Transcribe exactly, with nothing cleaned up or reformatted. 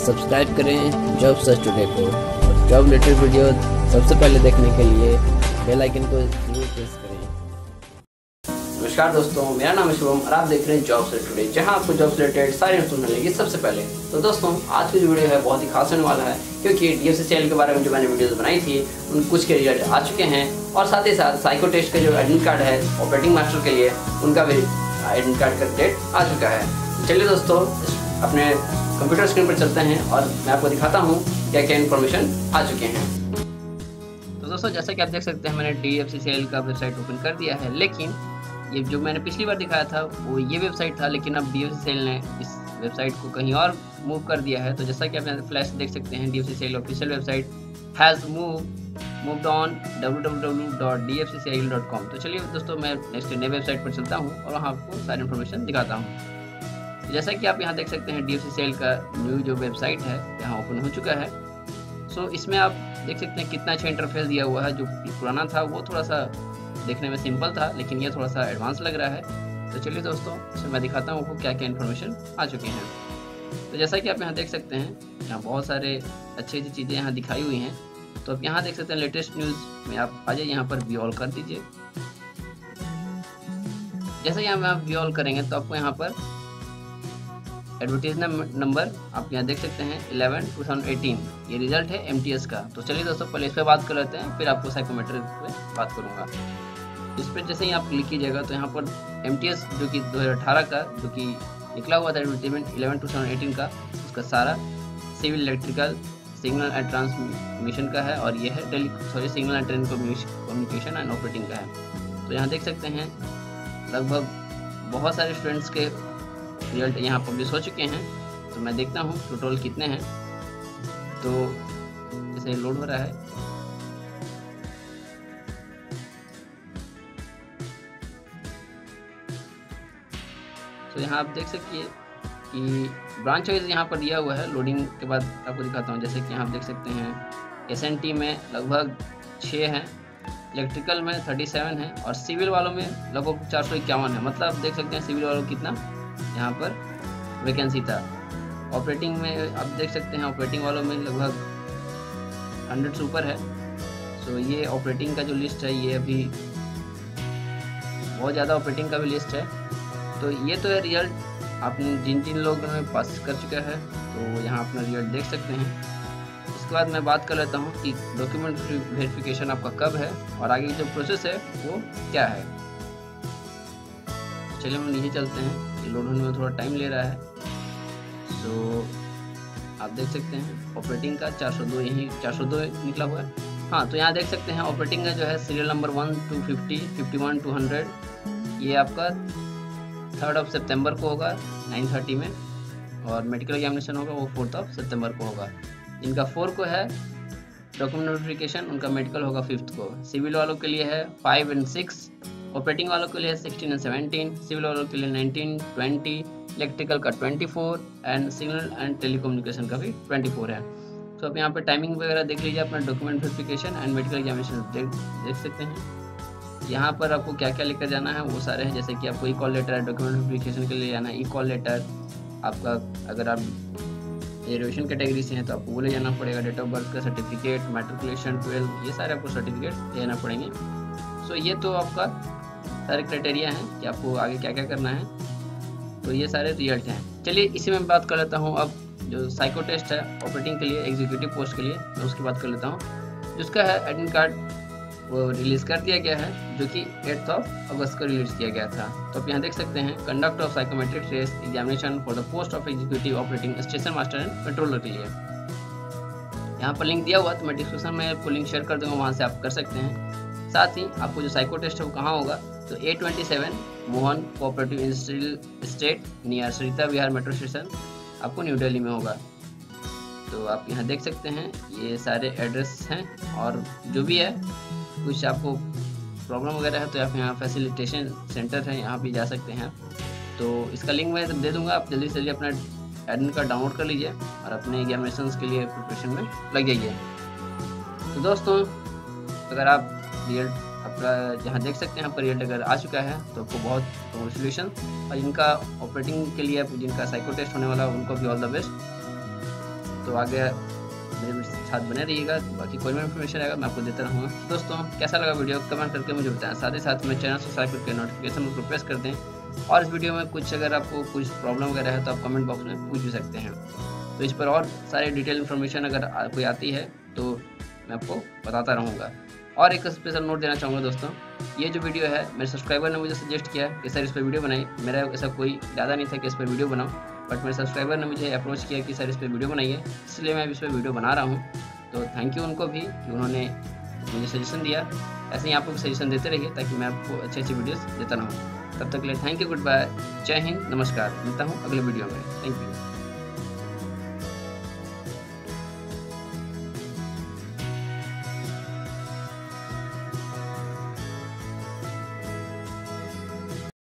Subscribe करें job search today को और जॉब रिलेटेड वीडियो सबसे पहले देखने के लिए बेल आइकन को जरूर प्रेस करें। नमस्कार दोस्तों, मेरा नाम है शुभम और आप देख रहे हैं जॉब सर्च टुडे, जहां आपको जॉब से रिलेटेड सारी इन्फॉर्मेशन मिलेगी सबसे पहले। तो दोस्तों, आज की जो वीडियो है बहुत ही खास होने वाला है, क्योंकि डीएफसीसीएल के बारे में जो मैंने वीडियोस बनाई थी उन कुछ के रिजल्ट आ चुके हैं और साथ ही साथ साइको टेस्ट का जो एडमिट कार्ड है ऑपरेटिंग मास्टर के लिए, उनका भी एडमिट कार्ड का डेट आ चुका है। तो चलिए दोस्तों, अपने कंप्यूटर स्क्रीन पर चलते हैं और मैं आपको दिखाता हूँ क्या क्या इन्फॉर्मेशन आ चुके हैं। तो दोस्तों, जैसा कि आप देख सकते हैं, मैंने डीएफसीसीएल का वेबसाइट ओपन कर दिया है, लेकिन ये जो मैंने पिछली बार दिखाया था वो ये वेबसाइट था, लेकिन अब डीएफसीसीएल ने इस वेबसाइट को कहीं और मूव कर दिया है। तो जैसा कि आप यहाँ फ्लैश देख सकते हैं, DFCCL official website has move moved on W W W dot D F C C I L dot com. तो चलिए दोस्तों, मैं नेक्स्ट नए वेबसाइट पर चलता हूँ और वहाँ आपको सारी इन्फॉर्मेशन दिखाता हूँ। जैसा कि आप यहाँ देख सकते हैं, डीएफसीसीएल का न्यू जो वेबसाइट है यहाँ ओपन हो चुका है। सो इसमें आप देख सकते हैं कितना अच्छा इंटरफेस दिया हुआ है। जो पुराना था वो थोड़ा सा देखने में सिंपल था, लेकिन ये थोड़ा सा एडवांस लग रहा है। तो चलिए दोस्तों, इसमें मैं दिखाता हूँ आपको क्या क्या इन्फॉर्मेशन आ चुकी हैं। तो जैसा कि आप यहाँ देख सकते हैं, यहाँ बहुत सारे अच्छी अच्छी चीज़ें यहाँ दिखाई हुई हैं। तो आप यहाँ देख सकते हैं लेटेस्ट न्यूज़ में आप आ जाइए, यहाँ पर व्यू ऑल कर दीजिए। जैसे यहाँ में आप व्यू ऑल करेंगे तो आपको यहाँ पर एडवर्टीजमेंट नंबर आप यहाँ देख सकते हैं इलेवन टू थाउजेंड एटीन, ये रिजल्ट है एमटीएस का। तो चलिए दोस्तों, पहले इस पर बात कर लेते हैं, फिर आपको साइकोमेट्रिक पे बात करूँगा। इस पर जैसे ही आप क्लिक कीजिएगा तो यहाँ पर एमटीएस जो कि दो हज़ार अठारह का जो कि निकला हुआ था advertisement eleven two thousand eighteen का, उसका सारा civil electrical signal and transmission का है और ये है tele sorry signal and train communication and operating का है। तो यहाँ देख सकते हैं लगभग बहुत सारे स्टूडेंट्स के रिजल्ट यहाँ पब्लिश हो चुके हैं। तो मैं देखता हूँ टोटल कितने हैं। तो जैसे लोड हो रहा है, तो यहाँ आप देख सकते हैं कि ब्रांच वाइज यहाँ पर दिया हुआ है। लोडिंग के बाद आपको दिखाता हूँ। जैसे कि यहाँ आप देख सकते हैं एसएनटी में लगभग छः हैं, इलेक्ट्रिकल में सैंतीस है और सिविल वालों में लगभग चार सौ इक्यावन है। मतलब आप देख सकते हैं सिविल वालों को कितना यहाँ पर वैकेंसी था। ऑपरेटिंग में आप देख सकते हैं ऑपरेटिंग वालों में लगभग हंड्रेड से ऊपर है। सो ये ऑपरेटिंग का जो लिस्ट है, ये अभी बहुत ज़्यादा ऑपरेटिंग का भी लिस्ट है। तो ये तो है रिजल्ट आपने जिन जिन लोगों ने पास कर चुका है, तो यहाँ अपना रिजल्ट देख सकते हैं। इसके बाद मैं बात कर लेता हूँ कि डॉक्यूमेंट वेरिफिकेशन आपका कब है और आगे जो प्रोसेस है वो क्या है। चलिए हम नीचे चलते हैं, ये लोड होने में थोड़ा टाइम ले रहा है। तो आप देख सकते हैं ऑपरेटिंग का चार सौ दो यहीं चार सौ दो निकला हुआ है। हाँ, तो यहाँ देख सकते हैं ऑपरेटिंग का जो है serial number one two fifty fifty one two hundred, ये आपका थर्ड ऑफ सितंबर को होगा नाइन थर्टी में, और मेडिकल एग्जामिनेशन होगा वो फोर्थ ऑफ सितंबर को होगा। इनका फोर को है डॉक्यूमेंट वेरिफिकेशन, उनका मेडिकल होगा फिफ्थ को। सिविल वालों के लिए है फाइव एंड सिक्स, ऑपरेटिंग वालों के लिए है सिक्सटीन एंड सेवनटीन, सिविल वालों के लिए नाइनटीन ट्वेंटी, इलेक्ट्रिकल का twenty four and signal and telecommunication का भी ट्वेंटी फोर है। तो आप यहाँ पर टाइमिंग वगैरह देख लीजिए, अपना document verification and medical examination देख देख सकते हैं। यहाँ पर आपको क्या क्या लेकर जाना है वो सारे हैं। जैसे कि आपको e call letter document verification के लिए जाना है, ई कॉल लेटर आपका, अगर आप रिजर्वेशन कैटेगरी से हैं तो आपको वो ले जाना पड़ेगा, डेट ऑफ बर्थ का सर्टिफिकेट, मैट्रिकुलेशन ट्वेल्व, ये सारे आपको सर्टिफिकेट ले जाना पड़ेंगे। सो ये तो आपका सारे क्राइटेरिया हैं कि आपको आगे क्या क्या करना है। तो ये सारे रिजल्ट हैं। चलिए इसी में बात कर लेता हूँ। अब जो साइको टेस्ट है ऑपरेटिंग के लिए एग्जीक्यूटिव पोस्ट के लिए, मैं उसकी बात कर लेता हूँ। जिसका है एडमिट कार्ड वो रिलीज़ कर दिया गया है, जो कि एट्थ ऑफ अगस्त को रिलीज किया गया था। तो आप यहाँ देख सकते हैं conduct of psychometric test examination for the post of executive operating station master and controller के लिए। यहाँ पर लिंक दिया हुआ, तो मैं डिस्क्रिप्शन में आपको लिंक शेयर कर दूँगा, वहाँ से आप कर सकते हैं। साथ ही आपको जो साइको टेस्ट है वो कहाँ होगा, तो A twenty seven Mohan cooperative industrial state near Sarita Vihar metro station आपको न्यू दिल्ली में होगा। तो आप यहाँ देख सकते हैं ये सारे एड्रेस हैं, और जो भी है कुछ आपको प्रॉब्लम वगैरह है तो आप यहाँ फैसिलिटेशन सेंटर है, यहाँ भी जा सकते हैं। तो इसका लिंक मैं दे दूँगा, आप जल्दी से जल्दी अपना एडमिट कार्ड डाउनलोड कर लीजिए और अपने एग्जामिनेशन के लिए प्रिपरेशन में लग जाइए। तो दोस्तों, अगर आप रिजल्ट आपका जहाँ देख सकते हैं यहाँ पर रिजल्ट अगर आ चुका है तो आपको बहुत कॉन्ग्रेचुलेशन, और इनका ऑपरेटिंग के लिए जिनका साइको टेस्ट होने वाला है उनको भी ऑल द बेस्ट। तो आगे मेरे साथ बने रहिएगा, बाकी कोई भी इन्फॉर्मेशन आएगा मैं आपको देता रहूँगा। दोस्तों कैसा लगा वीडियो कमेंट करके मुझे बताएं, साथ ही साथ मेरे चैनल सब्सक्राइब करके नोटिफिकेशन को प्रेस कर दें। और इस वीडियो में कुछ अगर आपको कुछ प्रॉब्लम वगैरह है तो आप कमेंट बॉक्स में पूछ भी सकते हैं। तो इस पर और सारी डिटेल इन्फॉर्मेशन अगर कोई आती है तो मैं आपको बताता रहूँगा। और एक स्पेशल नोट देना चाहूँगा दोस्तों, ये जो वीडियो है मेरे सब्सक्राइबर ने मुझे सजेस्ट किया कि सर इस पर वीडियो बनाइए। मेरा ऐसा कोई इरादा नहीं था कि इस पर वीडियो बनाऊँ, बट मेरे सब्सक्राइबर ने मुझे अप्रोच किया कि सर इस पर वीडियो बनाइए, इसलिए मैं इस पर वीडियो बना रहा हूँ। तो थैंक यू उनको भी कि उन्होंने मुझे सजेशन दिया। ऐसे ही आप लोग सजेशन देते रहिए ताकि मैं आपको अच्छी अच्छी वीडियोस देता रहूँ। तब तक के लिए थैंक यू, गुड बाय, जय हिंद, नमस्कार। मिलता हूँ अगले वीडियो में। Thank you.